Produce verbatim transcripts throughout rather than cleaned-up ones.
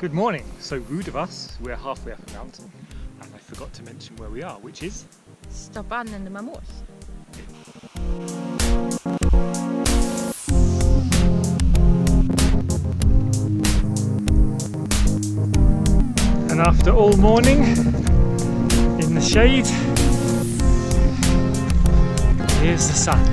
Good morning. So rude of us. We're halfway up a mountain and I forgot to mention where we are, which is Stoppanden Mamors. And after all morning in the shade, here's the sun.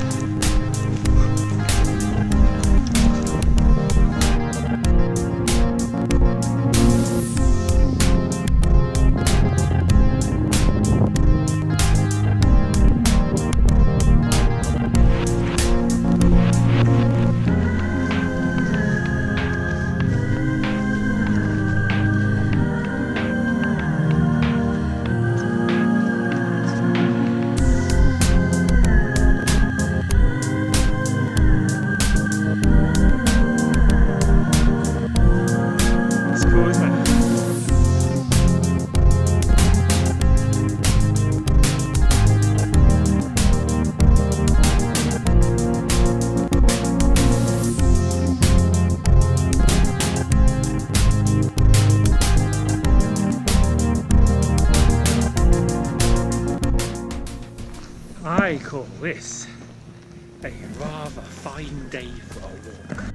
I call this a rather fine day for a walk.